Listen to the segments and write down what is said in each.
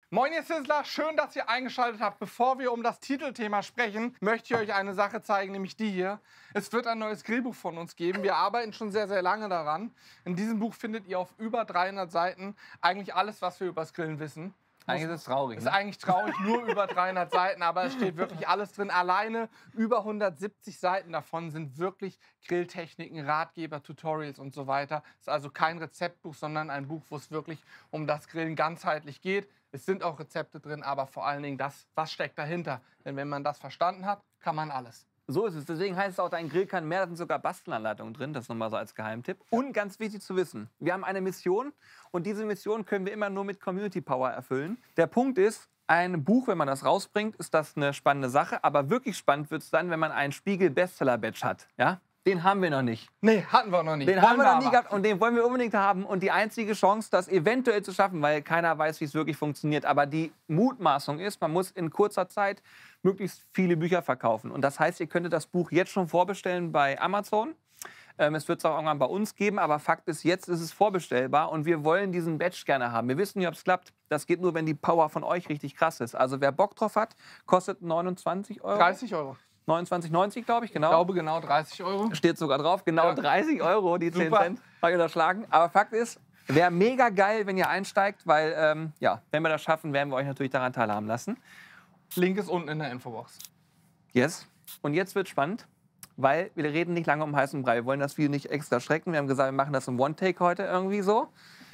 Moin ihr Sizzler, schön, dass ihr eingeschaltet habt. Bevor wir um das Titelthema sprechen, möchte ich euch eine Sache zeigen, nämlich die hier. Es wird ein neues Grillbuch von uns geben. Wir arbeiten schon sehr, sehr lange daran. In diesem Buch findet ihr auf über 300 Seiten eigentlich alles, was wir über das Grillen wissen. Eigentlich ist es traurig. Ist eigentlich traurig, nur über 300 Seiten, aber es steht wirklich alles drin. Alleine über 170 Seiten davon sind wirklich Grilltechniken, Ratgeber, Tutorials und so weiter. Ist also kein Rezeptbuch, sondern ein Buch, wo es wirklich um das Grillen ganzheitlich geht. Es sind auch Rezepte drin, aber vor allen Dingen das, was steckt dahinter. Denn wenn man das verstanden hat, kann man alles. So ist es. Deswegen heißt es auch, dein Grill kann mehr. Da sind sogar Bastelanleitungen drin. Das nochmal so als Geheimtipp. Und ganz wichtig zu wissen, wir haben eine Mission und diese Mission können wir immer nur mit Community Power erfüllen. Der Punkt ist, ein Buch, wenn man das rausbringt, ist das eine spannende Sache. Aber wirklich spannend wird es dann, wenn man einen Spiegel-Bestseller-Badge hat. Ja? Den haben wir noch nicht. Nee, hatten wir noch nicht. Den haben wir noch nie gehabt und den wollen wir unbedingt haben. Und die einzige Chance, das eventuell zu schaffen, weil keiner weiß, wie es wirklich funktioniert. Aber die Mutmaßung ist, man muss in kurzer Zeit möglichst viele Bücher verkaufen. Und das heißt, ihr könntet das Buch jetzt schon vorbestellen bei Amazon. Es wird es auch irgendwann bei uns geben, aber Fakt ist, jetzt ist es vorbestellbar und wir wollen diesen Badge gerne haben. Wir wissen nicht, ob es klappt. Das geht nur, wenn die Power von euch richtig krass ist. Also wer Bock drauf hat, kostet 29 Euro. 30 Euro. 29,90 glaube ich, genau. Ich glaube genau 30 Euro. Steht sogar drauf, genau Ja. 30 Euro, die 10 Super. Cent habe ich unterschlagen. Aber Fakt ist, wäre mega geil, wenn ihr einsteigt, weil, ja, wenn wir das schaffen, werden wir euch natürlich daran teilhaben lassen. Link ist unten in der Infobox. Yes. Und jetzt wird spannend, weil wir reden nicht lange um heißen Brei. Wir wollen das Video nicht extra schrecken. Wir haben gesagt, wir machen das im One-Take heute irgendwie so.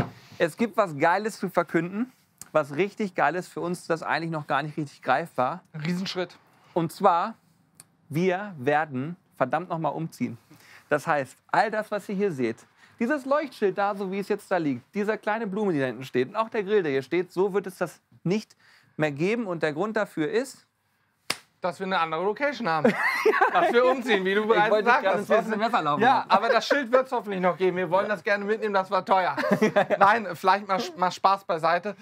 Es gibt was Geiles zu verkünden, was richtig Geiles für uns, das eigentlich noch gar nicht richtig greifbar. Riesenschritt. Und zwar, wir werden verdammt noch mal umziehen. Das heißt, all das, was ihr hier seht, dieses Leuchtschild da, so wie es jetzt da liegt, diese kleine Blume, die da hinten steht und auch der Grill, der hier steht, so wird es das nicht mehr geben. Und der Grund dafür ist, dass wir eine andere Location haben. Dass wir umziehen, wie du bereits gesagt hast. Messer laufen. Ja, aber das Schild wird es hoffentlich noch geben. Wir wollen das gerne mitnehmen, das war teuer. Nein, vielleicht mal Spaß beiseite.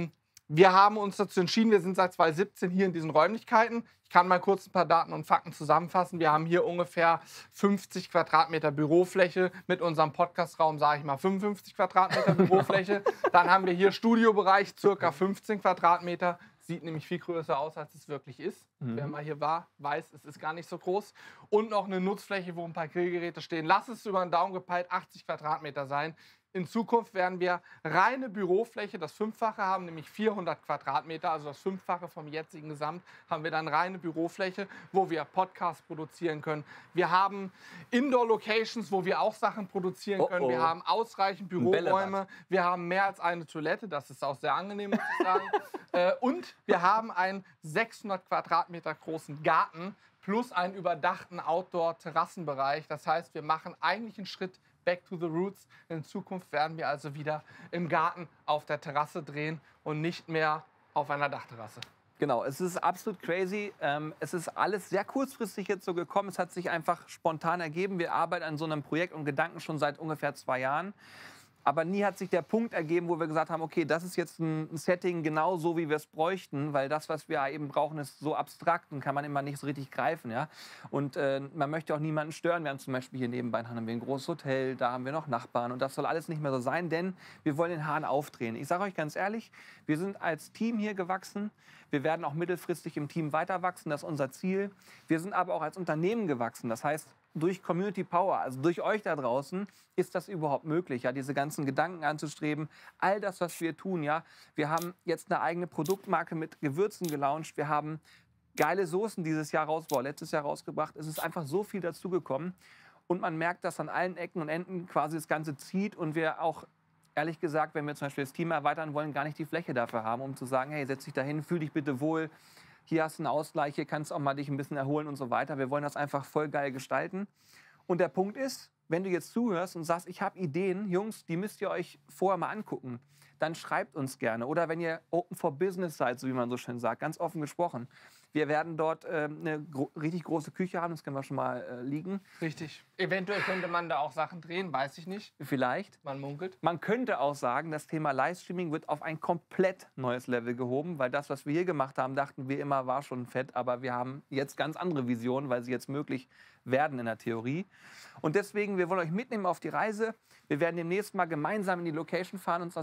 Wir haben uns dazu entschieden, wir sind seit 2017 hier in diesen Räumlichkeiten. Ich kann mal kurz ein paar Daten und Fakten zusammenfassen. Wir haben hier ungefähr 50 Quadratmeter Bürofläche. Mit unserem Podcastraum sage ich mal 55 Quadratmeter Bürofläche. Dann haben wir hier Studiobereich, circa 15 Quadratmeter. Sieht nämlich viel größer aus, als es wirklich ist. Wer mal hier war, weiß, es ist gar nicht so groß. Und noch eine Nutzfläche, wo ein paar Grillgeräte stehen. Lass es über den Daumen gepeilt 80 Quadratmeter sein. In Zukunft werden wir reine Bürofläche, das Fünffache haben, nämlich 400 Quadratmeter, also das Fünffache vom jetzigen Gesamt, haben wir dann reine Bürofläche, wo wir Podcasts produzieren können. Wir haben Indoor-Locations, wo wir auch Sachen produzieren können. Wir haben ausreichend Büroräume. Wir haben mehr als eine Toilette, das ist auch sehr angenehm, muss ich sagen. Und wir haben einen 600 Quadratmeter großen Garten plus einen überdachten Outdoor-Terrassenbereich. Das heißt, wir machen eigentlich einen Schritt back to the roots. In Zukunft werden wir also wieder im Garten auf der Terrasse drehen und nicht mehr auf einer Dachterrasse. Genau, es ist absolut crazy. Es ist alles sehr kurzfristig jetzt so gekommen. Es hat sich einfach spontan ergeben. Wir arbeiten an so einem Projekt und Gedanken schon seit ungefähr 2 Jahren. Aber nie hat sich der Punkt ergeben, wo wir gesagt haben, okay, das ist jetzt ein Setting genau so, wie wir es bräuchten, weil das, was wir eben brauchen, ist so abstrakt und kann man immer nicht so richtig greifen. Ja? Und man möchte auch niemanden stören. Wir haben zum Beispiel hier nebenbei haben wir ein großes Hotel, da haben wir noch Nachbarn und das soll alles nicht mehr so sein, denn wir wollen den Hahn aufdrehen. Ich sage euch ganz ehrlich, wir sind als Team hier gewachsen. Wir werden auch mittelfristig im Team weiter wachsen, das ist unser Ziel. Wir sind aber auch als Unternehmen gewachsen, das heißt, durch Community Power, also durch euch da draußen, ist das überhaupt möglich, ja, diese ganzen Gedanken anzustreben. All das, was wir tun, ja. Wir haben jetzt eine eigene Produktmarke mit Gewürzen gelauncht. Wir haben geile Soßen letztes Jahr rausgebracht. Es ist einfach so viel dazugekommen. Und man merkt, dass an allen Ecken und Enden quasi das Ganze zieht und wir auch, ehrlich gesagt, wenn wir zum Beispiel das Team erweitern wollen, gar nicht die Fläche dafür haben, um zu sagen, hey, setz dich dahin, fühl dich bitte wohl. Hier hast du einen Ausgleich, hier kannst du auch mal dich ein bisschen erholen und so weiter. Wir wollen das einfach voll geil gestalten. Und der Punkt ist, wenn du jetzt zuhörst und sagst, ich habe Ideen, Jungs, die müsst ihr euch vorher mal angucken, dann schreibt uns gerne. Oder wenn ihr Open for Business seid, so wie man so schön sagt, ganz offen gesprochen. Wir werden dort eine richtig große Küche haben, das können wir schon mal liegen. Richtig. Eventuell könnte man da auch Sachen drehen, weiß ich nicht. Vielleicht. Man munkelt. Man könnte auch sagen, das Thema Livestreaming wird auf ein komplett neues Level gehoben, weil das, was wir hier gemacht haben, dachten wir immer, war schon fett, aber wir haben jetzt ganz andere Visionen, weil sie jetzt möglich werden in der Theorie. Und deswegen, wir wollen euch mitnehmen auf die Reise. Wir werden demnächst mal gemeinsam in die Location fahren, uns das mal angucken.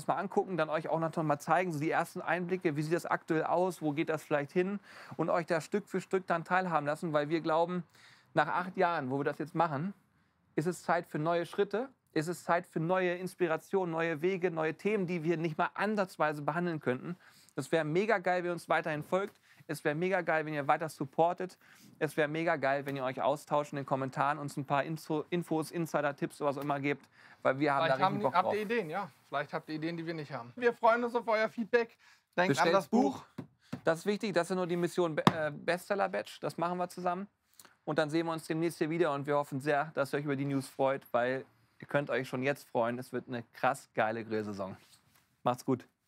angucken, dann euch auch noch mal zeigen, so die ersten Einblicke, wie sieht das aktuell aus, wo geht das vielleicht hin und euch da Stück für Stück dann teilhaben lassen, weil wir glauben, nach 8 Jahren, wo wir das jetzt machen, ist es Zeit für neue Schritte, ist es Zeit für neue Inspirationen, neue Wege, neue Themen, die wir nicht mal ansatzweise behandeln könnten. Es wäre mega geil, wenn ihr uns weiterhin folgt. Es wäre mega geil, wenn ihr weiter supportet. Es wäre mega geil, wenn ihr euch austauscht in den Kommentaren, uns ein paar Infos, Insider-Tipps, was auch immer gebt, weil wir haben da richtig Bock drauf. Habt ihr Ideen, ja. Vielleicht habt ihr Ideen, die wir nicht haben. Wir freuen uns auf euer Feedback. Denkt Bestellt an das Buch. Das ist wichtig, das ist nur die Mission Bestseller-Badge. Das machen wir zusammen. Und dann sehen wir uns demnächst hier wieder und wir hoffen sehr, dass ihr euch über die News freut, weil ihr könnt euch schon jetzt freuen. Es wird eine krass geile Grillsaison. Macht's gut.